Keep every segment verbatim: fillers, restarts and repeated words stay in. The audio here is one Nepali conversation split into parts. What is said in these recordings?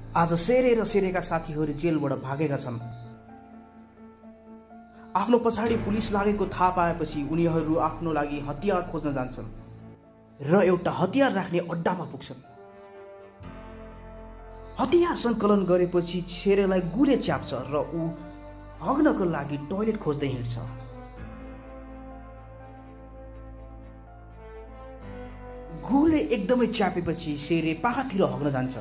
आज सेरे र सेरेका साथीहरू जेलबाट भागेका छन्। आफ्नो पछाडि पुलिस लागेको थाहा पाएपछि उनीहरू आफ्नो लागि हतियार खोज्न जान्छन् र एउटा हतियार राख्ने अड्डामा पुग्छन्। हतियार सङ्कलन गरेपछि सेरेलाई गुले च्याप्छ र ऊ हग्नको लागि टोयलेट खोज्दै हिँड्छ। गुले एकदमै च्यापेपछि सेरे पाखातिर हग्न जान्छ।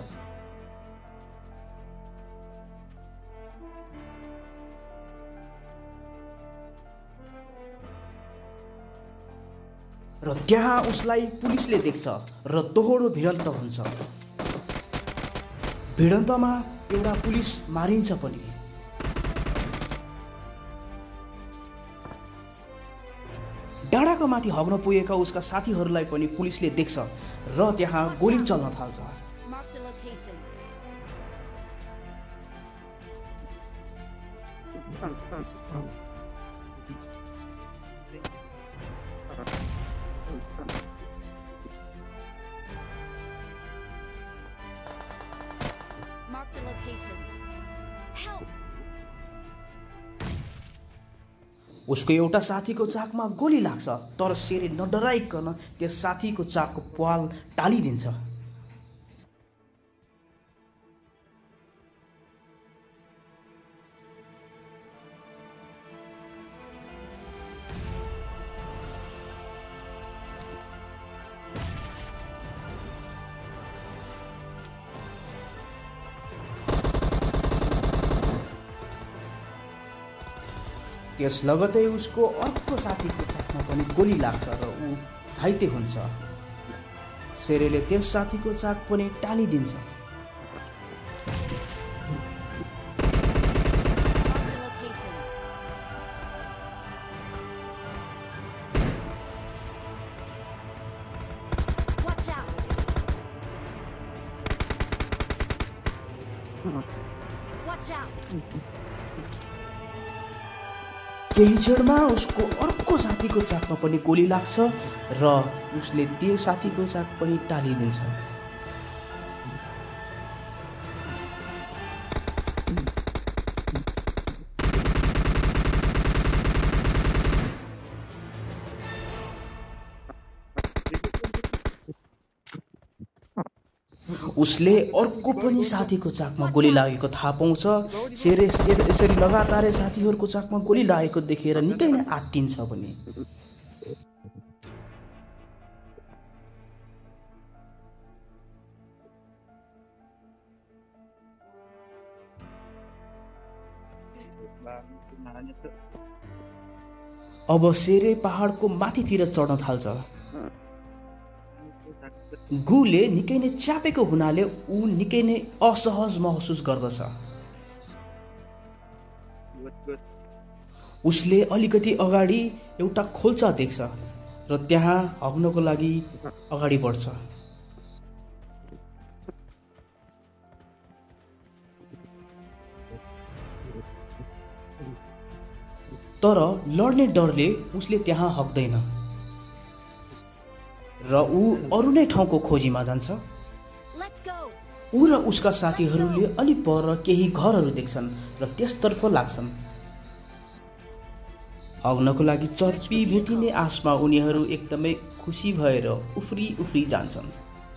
र त्यहाँ उसलाई पुलिसले देख्छ र दोहोरो भिडन्त हुन्छ। भिडन्तमा एउटा पुलिस मारिन्छ पनि। डाँडाको माथि हग्न पुगेका उसका साथीहरूलाई पनि पुलिसले देख्छ र त्यहाँ गोली चल्न थाल्छ। उसको एउटा साथीको चाकमा गोली लाग्छ तर सेरे नडराइकन त्यस साथीको चाकको प्वाल टालिदिन्छ। त्यस लगतै उसको अर्को साथीको चाकमा पनि गोली लाग्छ र ऊ घाइते हुन्छ। सेरेले त्यस साथीको चाक पनि टालिदिन्छ। केही क्षणमा उसको अर्को साथीको चाकमा पनि गोली लाग्छ र उसले त्यो साथीको चाक पनि टालिदिन्छ। उसले अर्को पनि साथीको चाकमा गोली लागेको थाहा पाउँछ। सेरे यसरी लगातारै साथीहरूको चाकमा गोली लागेको देखेर निकै नै आत्तिन्छ पनि। अब सेरे पहाडको माथितिर चढ्न थाल्छ। गुले निकै नै च्यापेको हुनाले ऊ निकै नै असहज महसुस गर्दछ। उसले अलिकति अगाडि एउटा खोल्चा देख्छ र त्यहाँ हग्नको लागि अगाडि बढ्छ। तर लड्ने डरले उसले त्यहाँ हग्दैन र ऊ अरू नै ठाउँको खोजीमा जान्छ। ऊ र उसका साथीहरूले अलि पर केही घरहरू देख्छन् र त्यसतर्फ लाग्छन्। हग्नको लागि चर्पी भेटिने आशमा उनीहरू एकदमै खुसी भएर उफ्री उफ्री जान्छन्।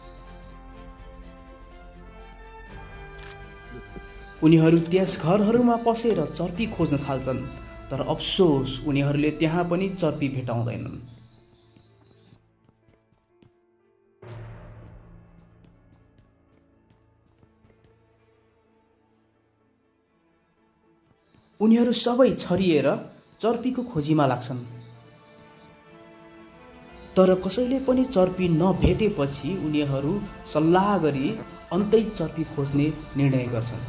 उनीहरू त्यस घरहरूमा पसेर चर्पी खोज्न थाल्छन् तर अफसोस उनीहरूले त्यहाँ पनि चर्पी भेटाउँदैनन्। उनीहरू सबै छरिएर चर्पीको खोजीमा लाग्छन् तर कसैले पनि चर्पी नभेटेपछि उनीहरू सल्लाह गरी अन्तै चर्पी खोज्ने निर्णय गर्छन्।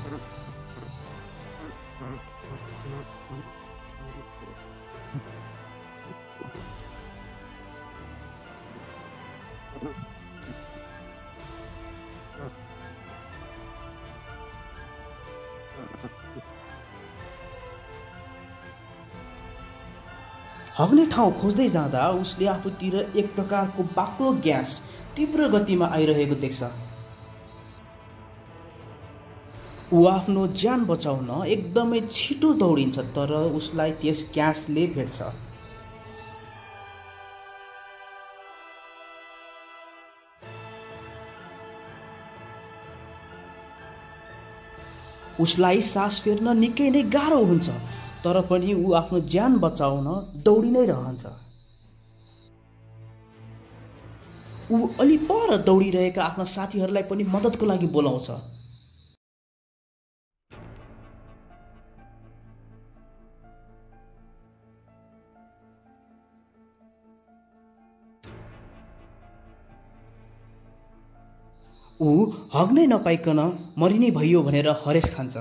हग्ने ठाउँ खोज्दै जाँदा उसले आफूतिर एक प्रकारको बाक्लो ग्यास तीव्र गतिमा आइरहेको देख्छ। ऊ आफ्नो ज्यान बचाउन एकदमै छिटो दौडिन्छ, तर उसलाई त्यस ग्यासले भेट्छ। उसलाई सास फेर्न निकै नै गाह्रो हुन्छ, तर पनि ऊ आफ्नो ज्यान बचाउन दौडी नै रहन्छ। ऊ अलि पर दौडिरहेका आफ्ना साथीहरूलाई पनि मद्दतको लागि बोलाउँछ। ऊ हग्नै नपाइकन मरिनै भइयो भनेर हरेस खान्छ।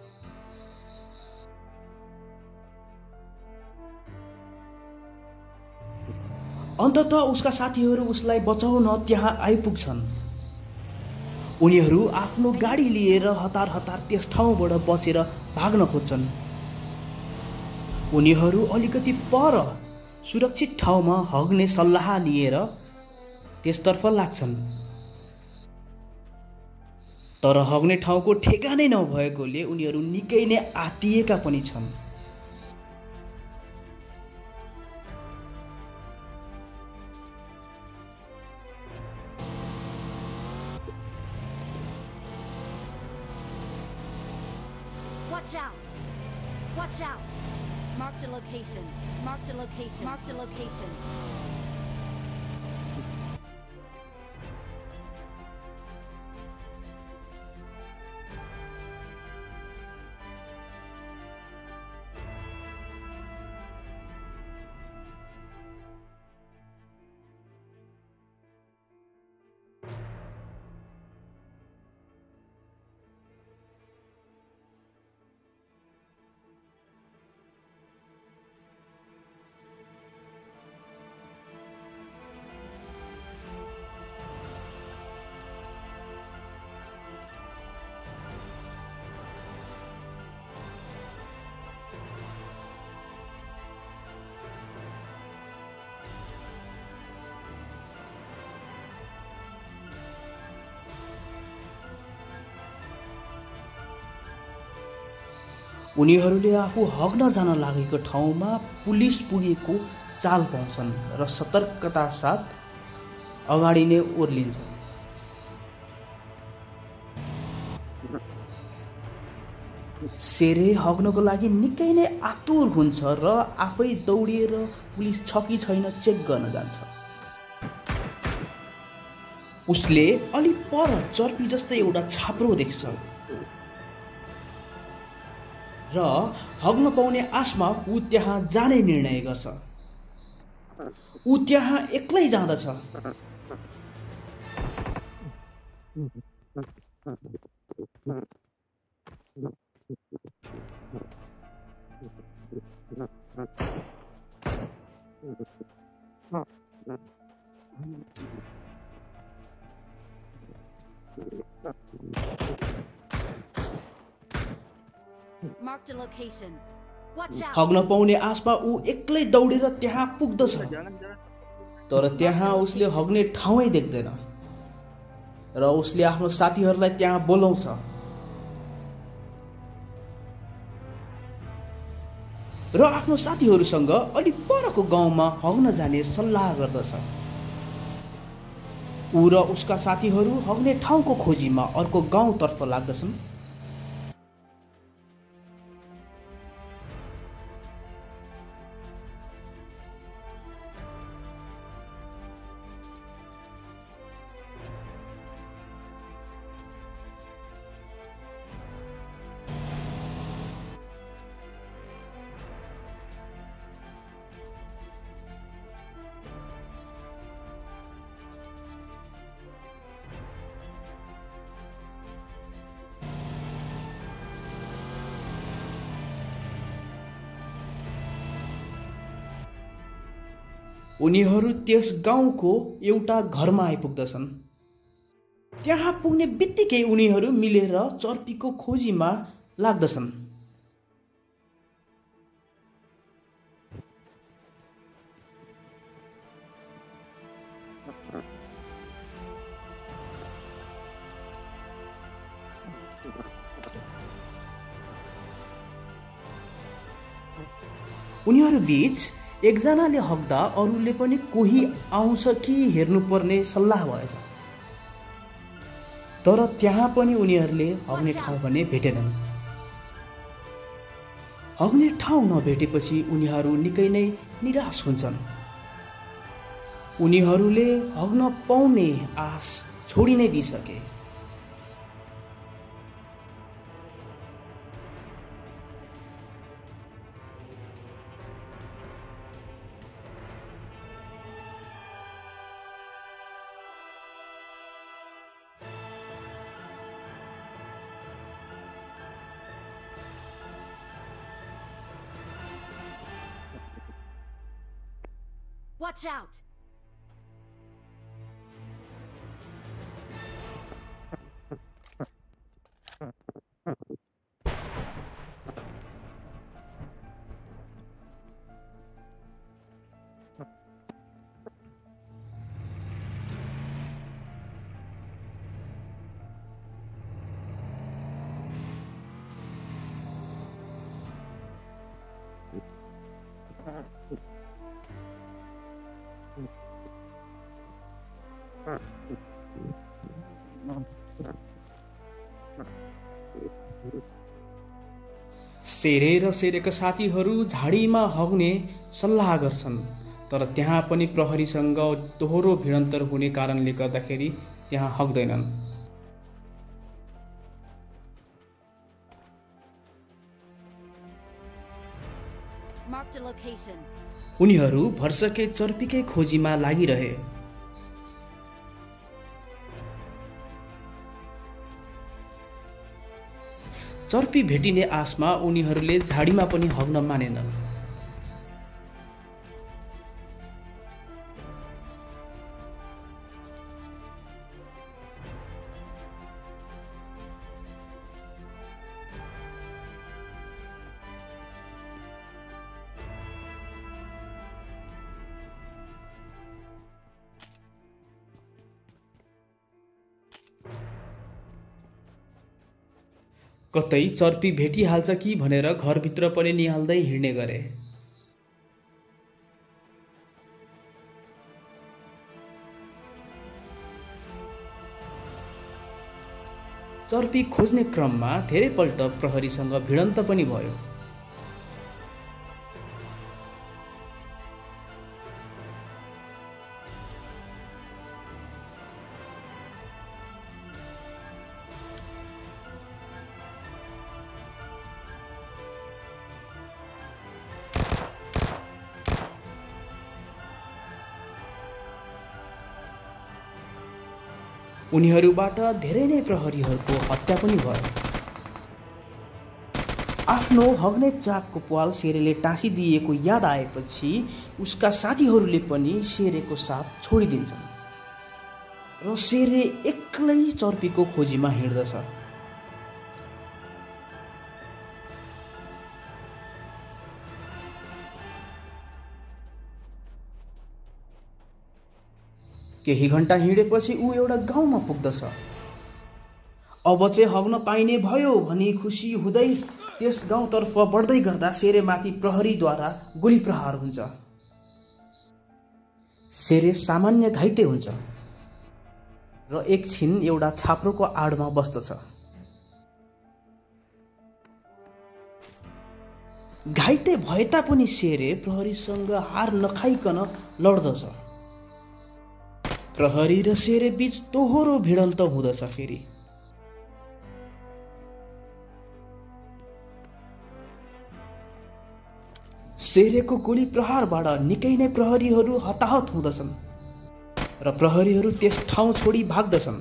अन्ततः उसका साथीहरू उसलाई बचाउन त्यहाँ आइपुग्छन्। उनीहरू आफ्नो गाडी लिएर हतार हतार त्यस ठाउँबाट बचेर भाग्न खोज्छन्। उनीहरू अलिकति पर सुरक्षित ठाउँमा हग्ने सल्लाह लिएर त्यसतर्फ लाग्छन्, तर हग्ने ठाउँको ठेगानै नभएकोले उनीहरू निकै नै आत्तिएका पनि छन्। Watch out! Watch out! Marked a location. Marked a location. Marked a location. उनीहरूले आफू हग्न जान लागेको ठाउँमा पुलिस पुगेको चाल पाउँछन् र सतर्कता साथ अगाडि नै ओर्लिन्छन्। सेरे हग्नको लागि निकै नै आतुर हुन्छ र आफै दौडिएर पुलिस छ कि छैन चेक गर्न जान्छ। उसले अलि पर चर्पी जस्तै एउटा छाप्रो देख्छ र हग्न पाउने आशमा ऊ त्यहाँ जाने निर्णय गर्छ। ऊ त्यहाँ एक्लै जाँदछ। Marked a location. Watch out! हग्न पाउने आशमा ऊ एक्लै दौडेर त्यहाँ पुग्दछ, तर त्यहाँ उसले हग्ने ठाउँै देख्दैन र उसले आफ्नो साथीहरूलाई त्यहाँ बोलाउँछ। र आफ्नो साथीहरूसँग अलि परको गाउँमा हग्न जाने सल्लाह गर्दछ। ऊ र उसका साथीहरू हग्ने ठाउँको खोजीमा अर्को गाउँतर्फ लाग्दछन्। उनीहरू त्यस गाउँको एउटा घरमा आइपुग्दछन्। त्यहाँ पुग्ने बित्तिकै उनीहरू मिलेर चर्पीको खोजीमा लाग्दछन्। उनीहरू बीच एकजनाले हग्दा अरूले पनि कोही आउँछ कि हेर्नुपर्ने सल्लाह भएछ। तर त्यहाँ पनि उनीहरूले हग्ने ठाउँ भने भेटेनन्। हग्ने ठाउँ नभेटेपछि उनीहरू निकै नै निराश हुन्छन्। उनीहरूले हग्न पाउने आश छोडी नै दिइसके। Watch out! शेरे र शेरेका साथीहरू झाडीमा हग्ने सल्लाह गर्छन्। तर त्यहाँ पनि प्रहरीसँग दोहोरो भिडन्तर हुने कारणले गर्दाखेरि त्यहाँ हग्दैनन्। Marked a location. उनीहरू भरसके चर्पीकै खोजीमा लागिरहे। चर्पी भेटिने आशमा उनीहरूले झाडीमा पनि हग्न मानेनन्। कतै चर्पी भेटिहाल्छ कि भनेर घरभित्र पनि निहाल्दै हिँड्ने गरे। चर्पी खोज्ने क्रममा धेरैपल्ट प्रहरीसँग भिडन्त पनि भयो। उनीहरूबाट धेरै नै प्रहरीहरूको हत्या पनि भयो। आफ्नो हग्ने चाकको प्वाल शेरेले टाँसिदिएको याद आएपछि उसका साथीहरूले पनि शेरेको साथ छोडिदिन्छन् र शेरे एक्लै चर्पीको खोजीमा हिँड्दछ। केही घण्टा हिँडेपछि ऊ एउटा गाउँमा पुग्दछ। अब चाहिँ हग्न पाइने भयो भनी खुसी हुँदै त्यस गाउँतर्फ बढ्दै गर्दा शेरेमाथि प्रहरीद्वारा गोली प्रहार हुन्छ। शेरे सामान्य घाइते हुन्छ र एकछिन एउटा छाप्रोको आडमा बस्दछ। घाइते भए तापनि शेरे प्रहरीसँग हार नखाइकन लड्दछ। प्रहरी र शेरे बीच दोहोरो भिडन्त हुँदछ। फेरि शेरेको गोली प्रहारबाट निकै नै प्रहरीहरू हताहत हुँदछन् र प्रहरीहरू त्यस ठाउँ छोडी भाग्दछन्।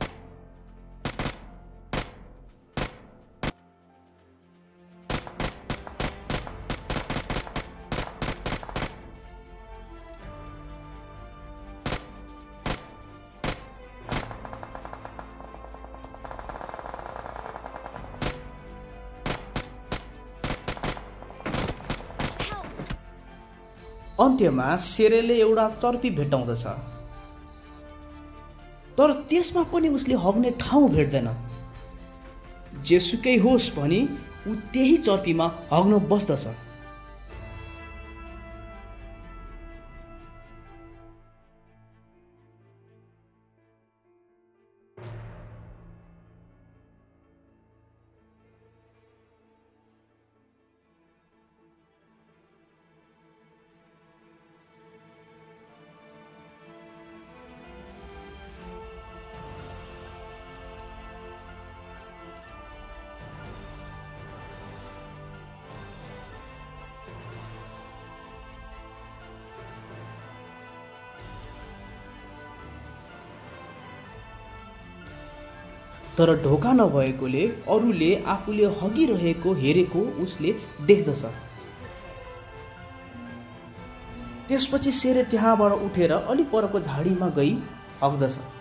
अन्त्यमा शेरेले एउटा चर्पी भेटाउँदछ, तर त्यसमा पनि उसले हग्ने ठाउँ भेट्दैन। जेसुकै होस् भनी ऊ त्यही चर्पीमा हग्न बस्दछ तर ढोका नभएकोले अरूले आफूले हगिरहेको हेरेको उसले देख्दछ। त्यसपछि शेर त्यहाँबाट उठेर अलि परको झाडीमा गई हग्दछ।